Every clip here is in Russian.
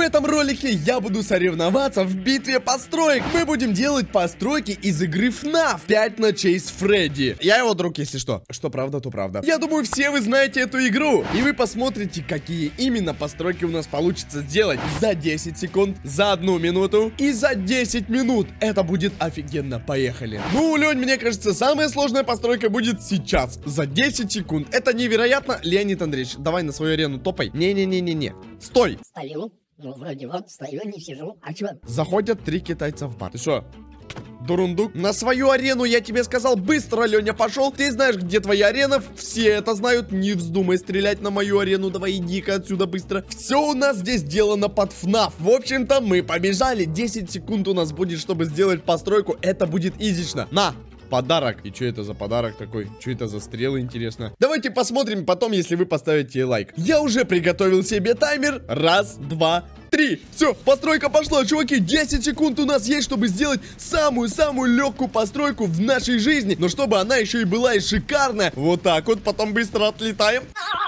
этом ролике я буду соревноваться в битве построек. Мы будем делать постройки из игры FNAF 5 ночей с Фредди. Я его друг, если что. Что правда, то правда. Я думаю, все вы знаете эту игру. И вы посмотрите, какие именно постройки у нас получится сделать за 10 секунд, за 1 минуту и за 10 минут. Это будет офигенно. Поехали. Ну, Лень, мне кажется, самая сложная постройка будет сейчас. За 10 секунд. Это невероятно. Леонид Андреевич, давай на свою арену топай. Не-не-не-не-не. Стой. Стою. Ну, вроде вот, стою, не сижу. А чё? Заходят 3 китайца в бар. Ты что? Дурундук. На свою арену, я тебе сказал, быстро, Леня, пошел. Ты знаешь, где твоя арена, все это знают. Не вздумай стрелять на мою арену, давай иди-ка отсюда быстро. Все у нас здесь сделано под FNAF. В общем-то, мы побежали. 10 секунд у нас будет, чтобы сделать постройку. Это будет изично. На! Подарок. И что это за подарок такой? Что это за стрелы, интересно? Давайте посмотрим потом, если вы поставите лайк. Я уже приготовил себе таймер. 1, 2, 3. Все, постройка пошла, чуваки. 10 секунд у нас есть, чтобы сделать самую-самую легкую постройку в нашей жизни. Но чтобы она еще и была и шикарная. Вот так вот, потом быстро отлетаем.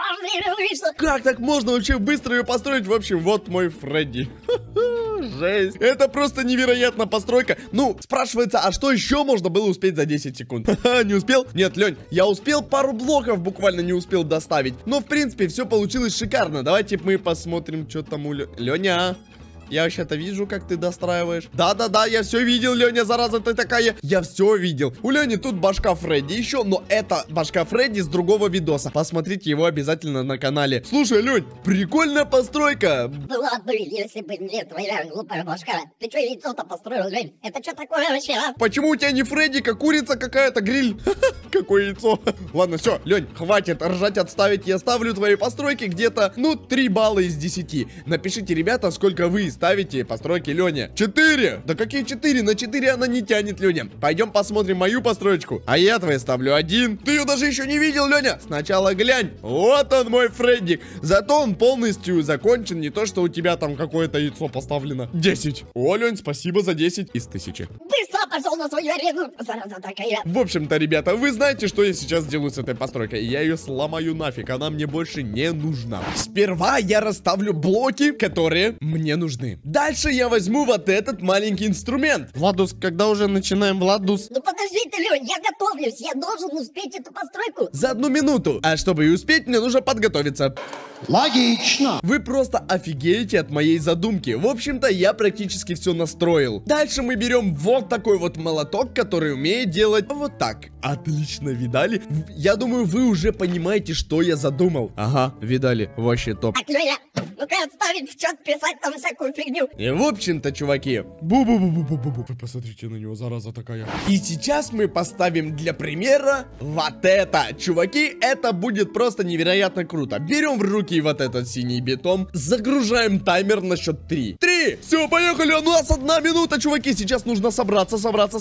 Как так можно вообще быстро ее построить? В общем, вот мой Фредди. Жесть. Это просто невероятная постройка. Ну, спрашивается, а что еще можно было успеть за 10 секунд? Не успел? Нет, Лень, я успел пару блоков, буквально не успел доставить. Но, в принципе, все получилось шикарно. Давайте мы посмотрим, что там у Леня. Я вообще-то вижу, как ты достраиваешь. Да-да-да, я все видел, Леня, зараза ты такая. Я все видел. У Лени тут башка Фредди еще, но это башка Фредди с другого видоса. Посмотрите его обязательно на канале. Слушай, Лень, прикольная постройка. Была бы, если бы не твоя глупая башка. Ты что яйцо-то построил, Лень? Это что такое вообще, а? Почему у тебя не Фредди, как курица какая-то, гриль? Какое яйцо. Ладно, все, Лень, хватит ржать, отставить. Я ставлю твои постройки где-то, ну, 3 балла из 10. Напишите, ребята, сколько вы ставите постройки Лене. 4! Да какие 4? На 4 она не тянет, Леня. Пойдем посмотрим мою постройку. А я твоей ставлю 1. Ты ее даже еще не видел, Леня. Сначала глянь. Вот он, мой Фреддик. Зато он полностью закончен. Не то, что у тебя там какое-то яйцо поставлено. 10. О, Лень, спасибо за 10 из 1000. Быстро пошел на свою арену, зараза такая. В общем-то, ребята, вы знаете, что я сейчас сделаю с этой постройкой. Я ее сломаю нафиг. Она мне больше не нужна. Сперва я расставлю блоки, которые мне нужны. Дальше я возьму вот этот маленький инструмент. Владус, когда уже начинаем, Владус? Ну подожди ты, Лень, я готовлюсь. Я должен успеть эту постройку. За 1 минуту. А чтобы и успеть, мне нужно подготовиться. Логично. Вы просто офигеете от моей задумки. В общем-то, я практически все настроил. Дальше мы берем вот такой вот молоток, который умеет делать вот так. Отлично, видали? Я думаю, вы уже понимаете, что я задумал. Ага, видали, вообще топ. Так, Леня, ну-ка отставить в чат писать там всякую фигню. И в общем-то, чуваки, бу-бу-бу-бу-бу-бу-бу. Вы посмотрите на него, зараза такая. И сейчас мы поставим для примера вот это. Чуваки, это будет просто невероятно круто. Берем в руки вот этот синий бетон, загружаем таймер на счет 3. 3! Все, поехали, у нас 1 минута, чуваки. Сейчас нужно собраться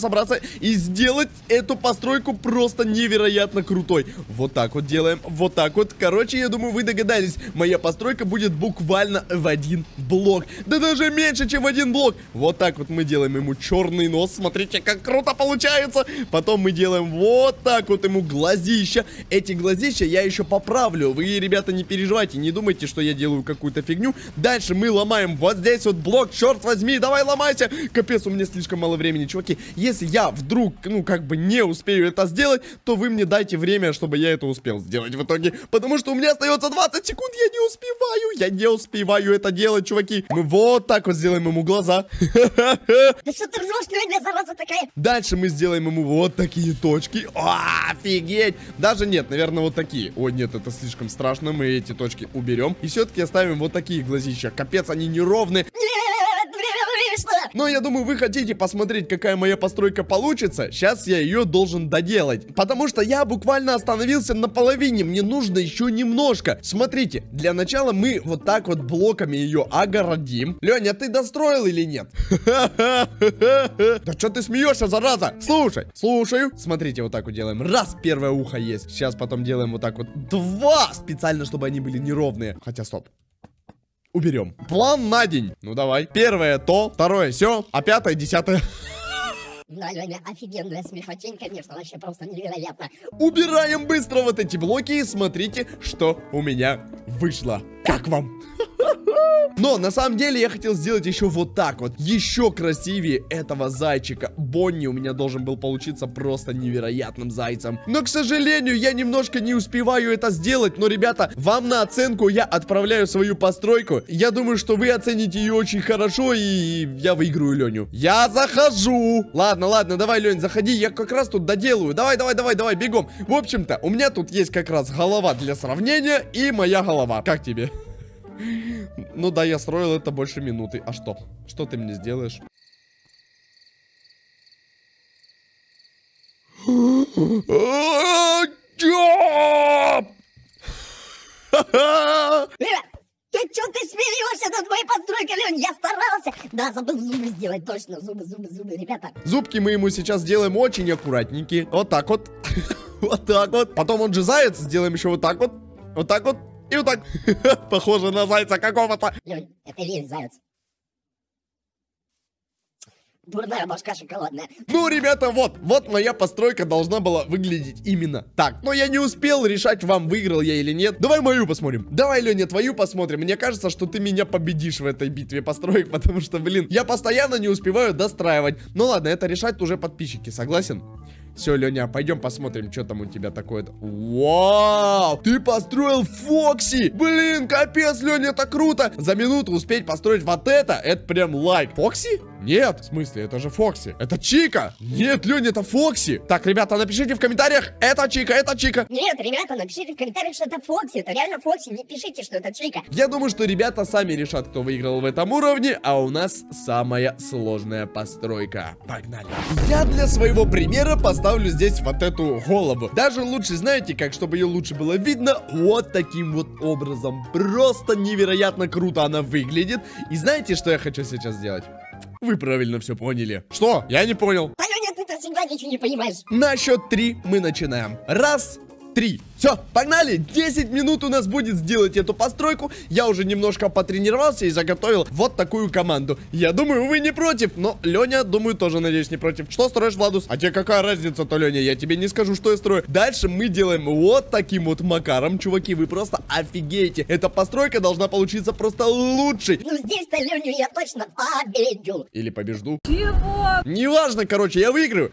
и сделать эту постройку просто невероятно крутой. Вот так вот делаем, вот так вот. Короче, я думаю, вы догадались. Моя постройка будет буквально в 1 блок. Да даже меньше, чем 1 блок. Вот так вот мы делаем ему черный нос. Смотрите, как круто получается. Потом мы делаем вот так вот ему глазища. Эти глазища я еще поправлю. Вы, ребята, не переживайте, не думайте, что я делаю какую-то фигню. Дальше мы ломаем вот здесь вот блок. Черт возьми, давай ломайся. Капец, у меня слишком мало времени, чуваки. Если я вдруг, ну, как бы не успею это сделать, то вы мне дайте время, чтобы я это успел сделать в итоге. Потому что у меня остается 20 секунд, я не успеваю это делать, чуваки. Мы вот так вот сделаем ему глаза. Да что ты ржешь, Леня, зараза такая? Дальше мы сделаем ему вот такие точки. О, офигеть. Даже нет, наверное, вот такие. О, нет, это слишком страшно. Мы эти точки уберем. И все-таки оставим вот такие глазища. Капец, они неровные. Нет, время вышло. Но я думаю, вы хотите посмотреть, какая моя постройка получится. Сейчас я ее должен доделать. Потому что я буквально остановился на половине. Мне нужно еще немножко. Смотрите, для начала мы вот так вот блоками ее огородим. Леня, ты достроил или нет? Да что ты смеешься, зараза? Слушаю. Смотрите, вот так вот делаем. Раз, первое ухо есть. Сейчас потом делаем вот так вот 2. Специально, чтобы они были неровные. Хотя, стоп. Уберем. План на день. Ну давай. Первое то, второе все, а 5-е, 10-е. Да, Леня, офигенная смехотень, конечно, вообще просто невероятно. Убираем быстро вот эти блоки и смотрите, что у меня вышло. Как вам? Но на самом деле я хотел сделать еще вот так вот. Еще красивее этого зайчика. Бонни у меня должен был получиться просто невероятным зайцем. Но, к сожалению, я немножко не успеваю это сделать. Но, ребята, вам на оценку я отправляю свою постройку. Я думаю, что вы оцените ее очень хорошо, и я выиграю Леню. Я захожу. Ладно, давай, Лень, заходи. Я как раз тут доделаю. Давай, бегом. В общем-то, у меня тут есть как раз голова для сравнения и моя голова. Как тебе? Ну да, я строил это больше минуты. А что? Что ты мне сделаешь? Ты что ты смеешься над моей постройкой, Лень? Я старался. Да, забыл зубы сделать, точно. Зубы, ребята. Зубки мы ему сейчас сделаем очень аккуратненькие. Вот так вот. Вот так вот. Потом он же заяц. Сделаем еще вот так вот. Вот так вот. И вот так. Похоже на зайца какого-то. Лень, это и есть заяц. Дурная башка шоколадная. Ну, ребята, вот моя постройка должна была выглядеть именно так. Но я не успел решать, вам выиграл я или нет. Давай мою посмотрим. Давай, Леня, твою посмотрим. Мне кажется, что ты меня победишь в этой битве построек, потому что, блин, я постоянно не успеваю достраивать. Ну ладно, это решать уже подписчики, согласен? Все, Леня, пойдем посмотрим, что там у тебя такое-то. Вау! Ты построил Фокси! Блин, капец, Леня, это круто! За минуту успеть построить вот это прям лайк. Фокси? Нет, в смысле, это же Фокси. Это Чика! Нет, Леня, это Фокси! Так, ребята, напишите в комментариях, это Чика, это Чика! Нет, ребята, напишите в комментариях, что это Фокси. Это реально Фокси, не пишите, что это Чика. Я думаю, что ребята сами решат, кто выиграл в этом уровне, а у нас самая сложная постройка. Погнали! Я для своего примера поставлю здесь вот эту голову. Даже лучше, знаете как, чтобы ее лучше было видно, вот таким вот образом. Просто невероятно круто она выглядит. И знаете, что я хочу сейчас сделать? Вы правильно все поняли. Что? Я не понял. Да, Леня, ты-то всегда ничего не понимаешь. На счет 3 мы начинаем. Раз, 3. Все, погнали. 10 минут у нас будет сделать эту постройку. Я уже немножко потренировался и заготовил вот такую команду. Я думаю, вы не против. Но Леня, думаю, тоже, надеюсь, не против. Что строишь, Владус? А тебе какая разница-то, Леня? Я тебе не скажу, что я строю. Дальше мы делаем вот таким вот макаром. Чуваки, вы просто офигеете. Эта постройка должна получиться просто лучшей. Ну здесь-то Леню я точно победю. Или побежду. Чего? Неважно, короче, я выиграю.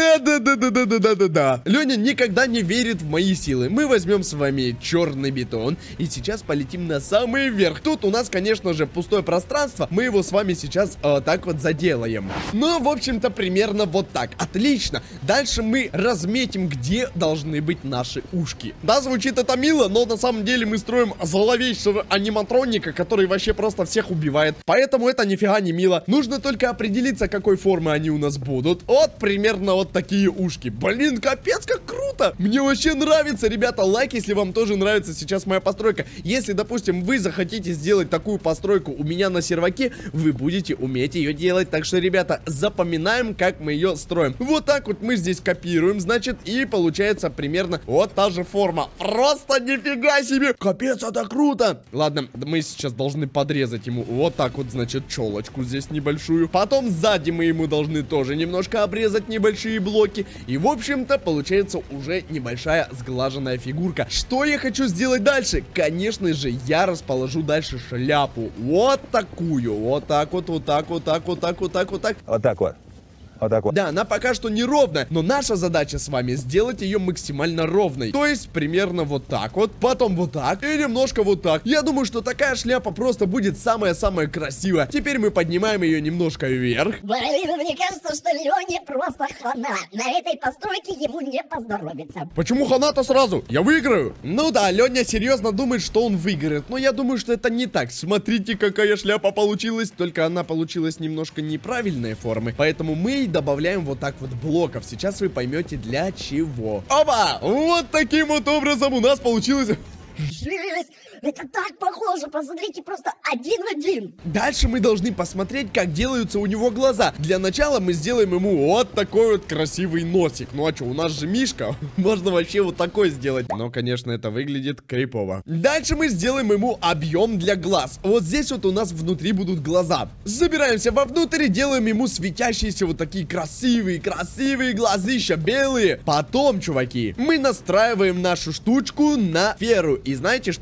Да. Леня никогда не верит в мои силы. Мы возьмем с вами черный бетон и сейчас полетим на самый верх. Тут у нас, конечно же, пустое пространство. Мы его с вами сейчас так вот заделаем. Ну, в общем-то, примерно вот так. Отлично. Дальше мы разметим, где должны быть наши ушки. Да, звучит это мило, но на самом деле мы строим зловещего аниматроника, который вообще просто всех убивает. Поэтому это нифига не мило. Нужно только определиться, какой формы они у нас будут. Вот примерно вот такие ушки. Блин, капец, как круто. Мне вообще нравится, ребята. Лайк, если вам тоже нравится сейчас моя постройка. Если, допустим, вы захотите сделать такую постройку у меня на серваке, вы будете уметь ее делать. Так что, ребята, запоминаем, как мы ее строим. Вот так вот мы здесь копируем, значит, и получается примерно вот та же форма. Просто нифига себе! Капец, это круто! Ладно, мы сейчас должны подрезать ему вот так вот, значит, челочку здесь небольшую. Потом сзади мы ему должны тоже немножко обрезать небольшие блоки. И, в общем-то, получается уже небольшая сглаженная фигурка. Что я хочу сделать дальше? Конечно же, я расположу дальше шляпу. Вот такую. Вот так вот, вот так, вот так, вот так, вот так, вот так. Вот так вот. Вот так вот. Да, она пока что неровная, но наша задача с вами сделать ее максимально ровной. То есть примерно вот так вот, потом вот так и немножко вот так. Я думаю, что такая шляпа просто будет самая-самая красивая. Теперь мы поднимаем ее немножко вверх. Блин, мне кажется, что Лене просто хана. На этой постройке ему не поздоровится. Почему хана-то сразу? Я выиграю. Ну да, Леня серьезно думает, что он выиграет. Но я думаю, что это не так. Смотрите, какая шляпа получилась. Только она получилась немножко неправильной формы. Поэтому мы добавляем вот так вот блоков. Сейчас вы поймете, для чего. Опа! Вот таким вот образом у нас получилось... Жесть! Это так похоже, посмотрите, просто один в один. Дальше мы должны посмотреть, как делаются у него глаза. Для начала мы сделаем ему вот такой вот красивый носик. Ну а что, у нас же мишка. Можно вообще вот такой сделать. Но, конечно, это выглядит крипово. Дальше мы сделаем ему объем для глаз. Вот здесь вот у нас внутри будут глаза. Забираемся вовнутрь и делаем ему светящиеся вот такие красивые глазища, белые. Потом, чуваки, мы настраиваем нашу штучку на сферу. И знаете, что я сейчас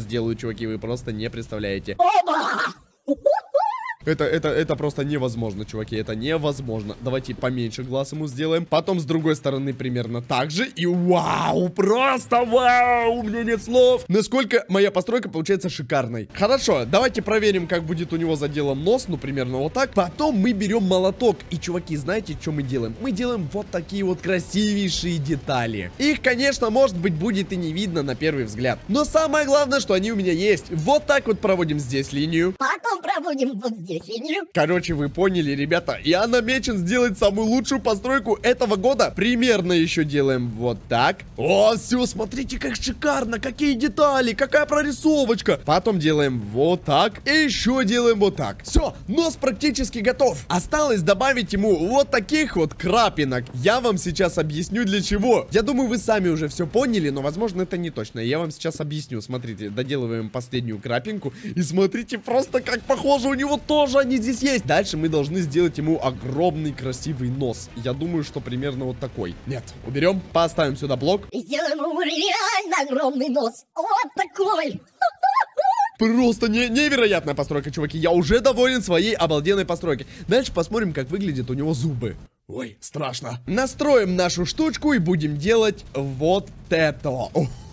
сделаю, чуваки, вы просто не представляете. Оба! Это просто невозможно, чуваки, это невозможно. Давайте поменьше глаз ему сделаем. Потом с другой стороны примерно так же. И вау, просто вау, у меня нет слов. Насколько моя постройка получается шикарной. Хорошо, давайте проверим, как будет у него заделан нос, ну, примерно вот так. Потом мы берем молоток. И, чуваки, знаете, что мы делаем? Мы делаем вот такие вот красивейшие детали. Их, конечно, может быть, будет и не видно на первый взгляд. Но самое главное, что они у меня есть. Вот так вот проводим здесь линию. Потом проводим вот здесь линию. Короче, вы поняли, ребята. Я намечен сделать самую лучшую постройку этого года. Примерно еще делаем вот так. О, все, смотрите, как шикарно. Какие детали, какая прорисовочка. Потом делаем вот так. И еще делаем вот так. Все, нос практически готов. Осталось добавить ему вот таких вот крапинок. Я вам сейчас объясню, для чего. Я думаю, вы сами уже все поняли, но, возможно, это не точно. Я вам сейчас объясню. Смотрите, доделываем последнюю крапинку. И смотрите, просто как похоже у него тоже они здесь есть. Дальше мы должны сделать ему огромный красивый нос. Я думаю, что примерно вот такой. Нет, уберем, поставим сюда блок. И сделаем ему реально огромный нос. Вот такой. Просто невероятная постройка, чуваки. Я уже доволен своей обалденной постройкой. Дальше посмотрим, как выглядят у него зубы. Ой, страшно. Настроим нашу штучку и будем делать вот это.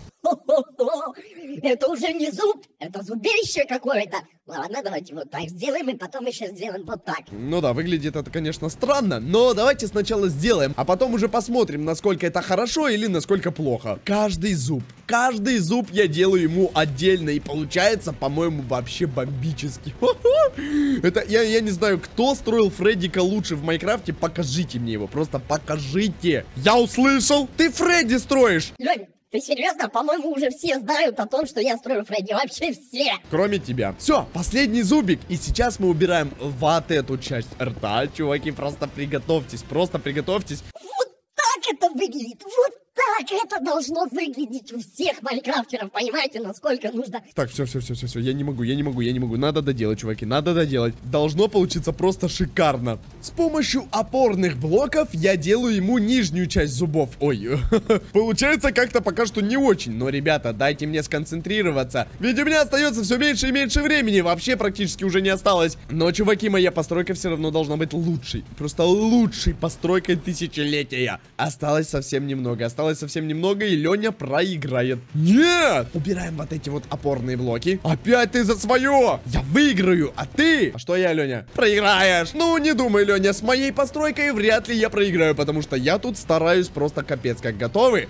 Это уже не зуб, это зубище какое-то. Ладно, давайте вот так сделаем, и потом еще сделаем вот так. Ну да, выглядит это, конечно, странно, но давайте сначала сделаем, а потом уже посмотрим, насколько это хорошо или насколько плохо. Каждый зуб я делаю ему отдельно, и получается, по-моему, вообще бомбически. Это, я не знаю, кто строил Фреддика лучше в Майнкрафте, покажите мне его, просто покажите. Я услышал, ты Фредди строишь. Лёнь, ты серьезно? По-моему, уже все знают о том, что я строю Фредди. Вообще все. Кроме тебя. Все, последний зубик. И сейчас мы убираем вот эту часть рта. Чуваки, просто приготовьтесь. Вот Так это выглядит. Вот так это должно выглядеть у всех майнкрафтеров. Понимаете, насколько нужно... Так, все. Я не могу. Надо доделать, чуваки, надо доделать. Должно получиться просто шикарно. С помощью опорных блоков я делаю ему нижнюю часть зубов. Ой, получается как-то пока что не очень. Но, ребята, дайте мне сконцентрироваться. Ведь у меня остается все меньше и меньше времени. Вообще практически уже не осталось. Но, чуваки, моя постройка все равно должна быть лучшей. Просто лучшей постройкой тысячелетия. Осталось совсем немного, и Леня проиграет. Нет! Убираем вот эти вот опорные блоки. Опять ты за свое! Я выиграю, а ты? А что я, Леня? Проиграешь! Ну, не думай, Леня, с моей постройкой вряд ли я проиграю, потому что я тут стараюсь просто капец. Как готовы?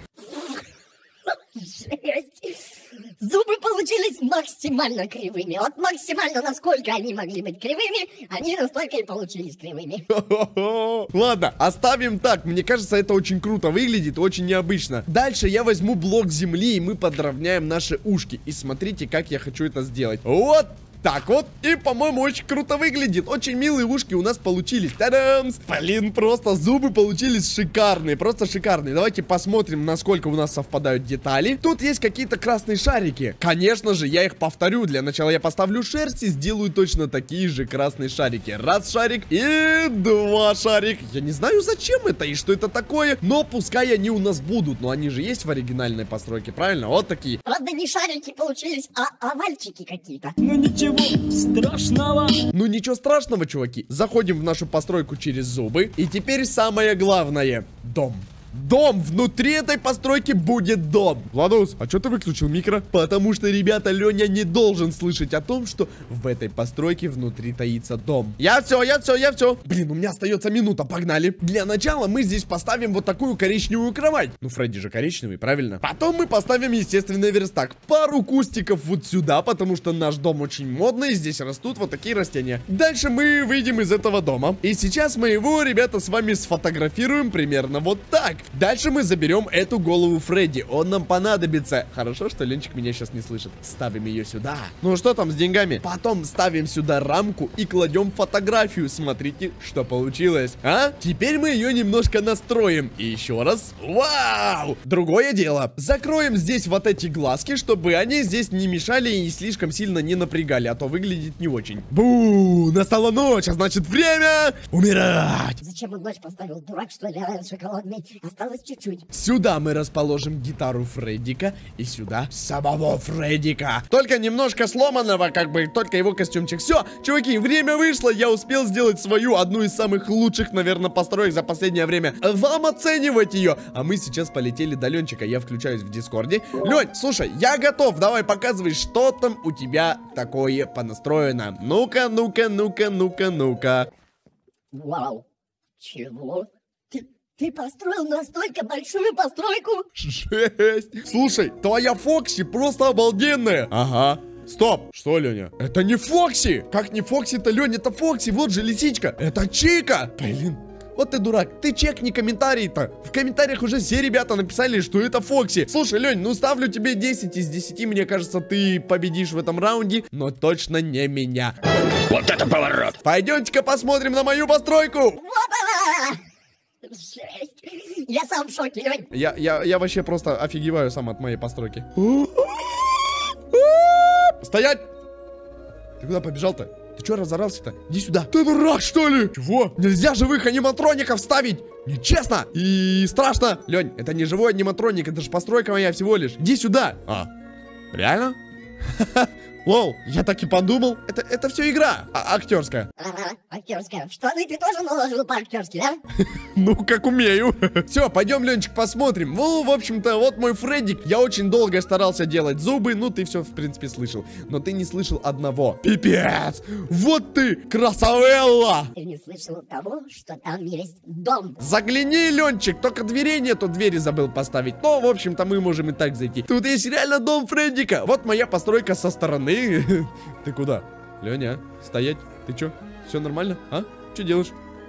Жесть. Зубы получились максимально кривыми. Вот максимально, насколько они могли быть кривыми, они настолько и получились кривыми. Ладно, оставим так. Мне кажется, это очень круто выглядит, очень необычно. Дальше я возьму блок земли, и мы подровняем наши ушки. И смотрите, как я хочу это сделать. Вот так вот, и, по-моему, очень круто выглядит. Очень милые ушки у нас получились. Та-дам! Блин, просто зубы получились шикарные, просто шикарные. Давайте посмотрим, насколько у нас совпадают детали. Тут есть какие-то красные шарики. Конечно же, я их повторю. Для начала я поставлю шерсть и сделаю точно такие же красные шарики. Раз шарик и два шарик. Я не знаю, зачем это и что это такое, но пускай они у нас будут. Но они же есть в оригинальной постройке, правильно? Вот такие. Правда, не шарики получились, а овальчики какие-то. Ну ничего страшного. Ну ничего страшного, чуваки. Заходим в нашу постройку через зубы. И теперь самое главное. Дом. Дом! Внутри этой постройки будет дом. Владус, а что ты выключил микро? Потому что, ребята, Леня не должен слышать о том, что в этой постройке внутри таится дом. Я все. Блин, у меня остается минута, погнали. Для начала мы здесь поставим вот такую коричневую кровать. Ну, Фредди же коричневый, правильно? Потом мы поставим, естественно, верстак. Пару кустиков вот сюда, потому что наш дом очень модный. Здесь растут вот такие растения. Дальше мы выйдем из этого дома. И сейчас мы его, ребята, с вами сфотографируем примерно вот так. Дальше мы заберем эту голову Фредди. Он нам понадобится. Хорошо, что Ленчик меня сейчас не слышит. Ставим ее сюда. Ну что там с деньгами? Потом ставим сюда рамку и кладем фотографию. Смотрите, что получилось. А? Теперь мы ее немножко настроим. И еще раз. Вау! Другое дело. Закроем здесь вот эти глазки, чтобы они здесь не мешали и слишком сильно не напрягали. А то выглядит не очень. Бу! Настала ночь, а значит время умирать. Зачем он ночь поставил? Дурак, что ли, шоколадный? Осталось чуть-чуть. Сюда мы расположим гитару Фреддика и сюда самого Фреддика. Только немножко сломанного, как бы, только его костюмчик. Все, чуваки, время вышло, я успел сделать свою, одну из самых лучших, наверное, построек за последнее время. Вам оценивать ее. А мы сейчас полетели до Ленчика, я включаюсь в Дискорде. Лень, слушай, я готов, давай показывай, что там у тебя такое понастроено. Ну-ка, ну-ка, ну-ка, ну-ка, ну-ка. Вау. Чего? Ты построил настолько большую постройку? Жесть. Слушай, твоя Фокси просто обалденная. Ага. Стоп. Что, Леня? Это не Фокси. Как не Фокси-то, Лень? Это Фокси. Вот же лисичка. Это Чика. Блин. Вот ты дурак, ты чекни комментарии-то. В комментариях уже все ребята написали, что это Фокси. Слушай, Лень, ну ставлю тебе 10 из 10. Мне кажется, ты победишь в этом раунде, но точно не меня. Вот это поворот! Пойдемте-ка посмотрим на мою постройку. Опа! Жесть. Я сам в шоке, Лень. Я вообще просто офигеваю сам от моей постройки. Стоять! Ты куда побежал-то? Ты что разорался-то? Иди сюда. Ты дурак, что ли? Чего? Нельзя живых аниматроников ставить. Нечестно и страшно. Лень, это не живой аниматроник, это же постройка моя всего лишь. Иди сюда. А, реально? Лол, я так и подумал. Это все игра актерская. Ага, актерская. В штаны ты тоже наложил по-актерски, да? Ну, как умею. Все, пойдем, Ленчик, посмотрим. Ну, в общем-то, вот мой Фреддик. Я очень долго старался делать зубы. Ну, ты все, в принципе, слышал. Но ты не слышал одного. Пипец! Вот ты, красавелла! Ты не слышал того, что там есть дом. Загляни, Ленчик, только дверей нету, двери забыл поставить. Но, в общем-то, мы можем и так зайти. Тут есть реально дом Фреддика. Вот моя постройка со стороны. Ты куда? Леня, стоять. Ты чё? Все нормально? А? Что делаешь?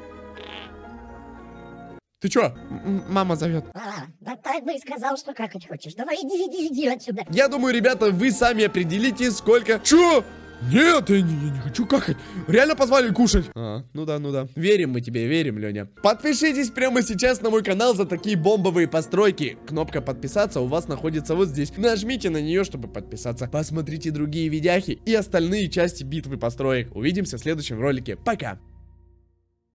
Ты чё? Мама зовет. Да так бы и сказал, что какать хочешь. Давай иди отсюда. Я думаю, ребята, вы сами определите, сколько... Чё? Нет, я не хочу какать. Реально позвали кушать. Ну да. Верим мы тебе, верим, Леня. Подпишитесь прямо сейчас на мой канал за такие бомбовые постройки. Кнопка подписаться у вас находится вот здесь. Нажмите на нее, чтобы подписаться. Посмотрите другие видяхи и остальные части битвы построек. Увидимся в следующем ролике. Пока.